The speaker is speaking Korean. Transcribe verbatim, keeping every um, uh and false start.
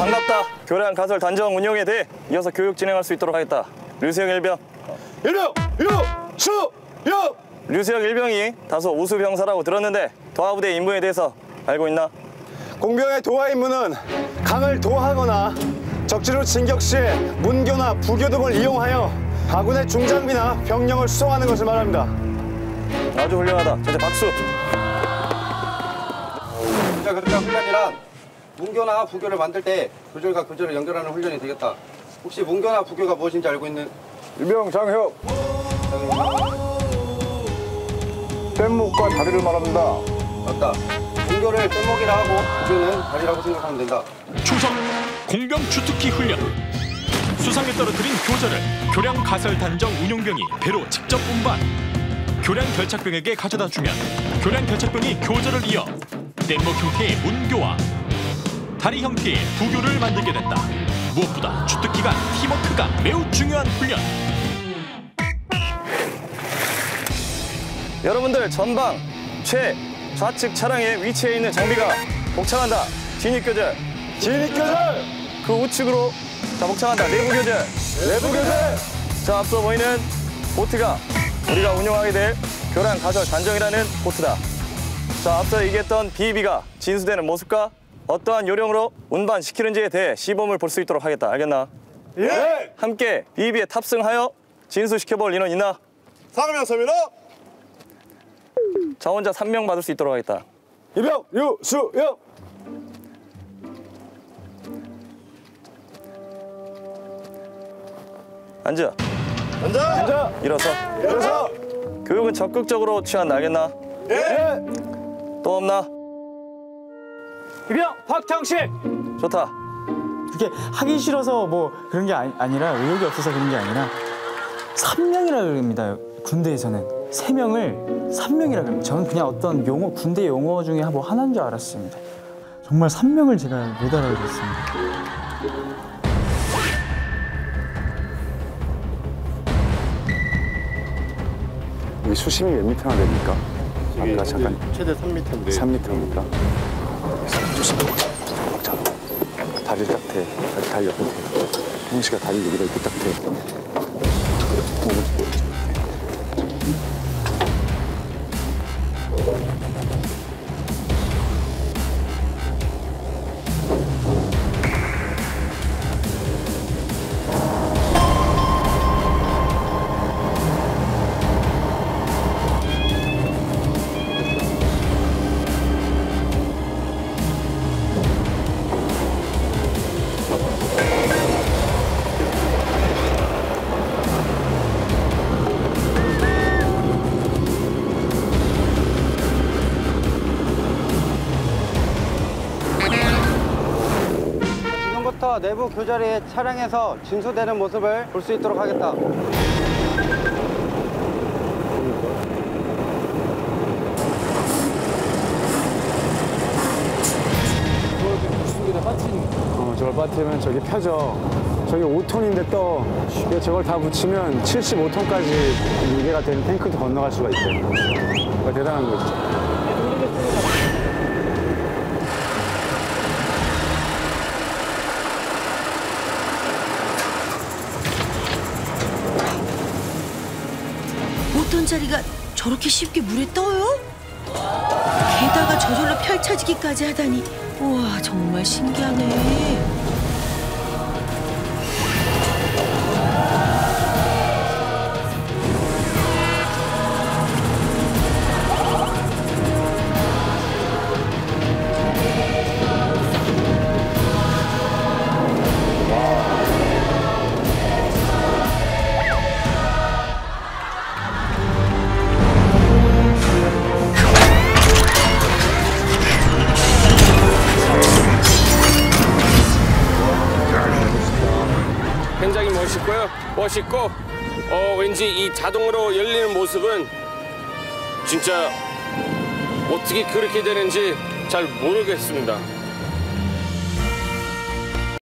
반갑다. 교량 가설 단정 운영에 대해 이어서 교육 진행할 수 있도록 하겠다. 류수영 일병. 일병! 류수영! 류수영 일병이 다소 우수 병사라고 들었는데 도하부대 임무에 대해서 알고 있나? 공병의 도하 임무는 강을 도하하거나 적지로 진격 시에 문교나 부교 등을 이용하여 아군의 중장비나 병력을 수송하는 것을 말합니다. 아주 훌륭하다. 전체 박수. 교자 그러자 훈련이란 문교나 부교를 만들 때 교절과 교절을 연결하는 훈련이 되겠다. 혹시 문교나 부교가 무엇인지 알고 있는? 일병 장혁. 뗏목과 다리를 말합니다. 맞다. 문교를 뗏목이라 하고 부교는 다리라고 생각하면 된다. 초성 공병 주특기 훈련. 수상에 떨어뜨린 교절을 교량 가설 단정 운용병이 배로 직접 운반. 교량 결착병에게 가져다 주면 교량 결착병이 교절을 이어 뗏목 형태의 문교와 다리 형태의 부교를 만들게 된다. 무엇보다 주특기가 팀워크가 매우 중요한 훈련. 여러분들 전방, 최, 좌측 차량의 위치에 있는 장비가 복창한다. 진입교절. 진입교절! 그 우측으로 자 복창한다. 내부교절. 내부교절! 자 앞서 보이는 보트가 우리가 운용하게 될 교량 가설 단정이라는 보트다. 자 앞서 얘기했던 비비가 진수되는 모습과 어떠한 요령으로 운반시키는지에 대해 시범을 볼 수 있도록 하겠다. 알겠나? 예! 함께 비비에 탑승하여 진수시켜볼 인원 있나? 상명섭니다. 자 혼자 삼 명 받을 수 있도록 하겠다. 일병 류수영. 앉아. 앉아! 앉아! 일어서. 일어서! 교육은 적극적으로 취한다. 알겠나? 예! 또 없나? 이병 박창식. 좋다. 그게 하기 싫어서 뭐 그런 게 아니, 아니라 의욕이 없어서 그런 게 아니라 삼 명이라 그럽니다. 군대에서는 세 명을 삼 명이라 그럽니다. 저는 그냥 어떤 용어 군대 용어 중에 뭐 하나인 줄 알았습니다. 정말 삼 명을 제가 못 알아들었습니다. 이 수심이 몇 미터나 됩니까? 아까 잠깐 최대 삼 미터인데 삼 미터입니까? 자, 다리를 딱 대. 다리, 다리 옆에 대. 형씨가 다리 여기다 이렇게 딱 대. 지금부터 내부 교절이 차량에서 진수되는 모습을 볼 수 있도록 하겠다. 어, 저걸 빠뜨리면 저기 펴져. 저기 오 톤인데 또 저걸 다 붙이면 칠십오 톤까지 무게가 되는 탱크도 건너갈 수가 있대. 그러니까 대단한 거지. 오 톤짜리가 저렇게 쉽게 물에 떠요? 게다가 저절로 펼쳐지기까지 하다니 우와 정말 신기하네. 굉장히 멋있고요. 멋있고 어, 왠지 이 자동으로 열리는 모습은 진짜 어떻게 그렇게 되는지 잘 모르겠습니다.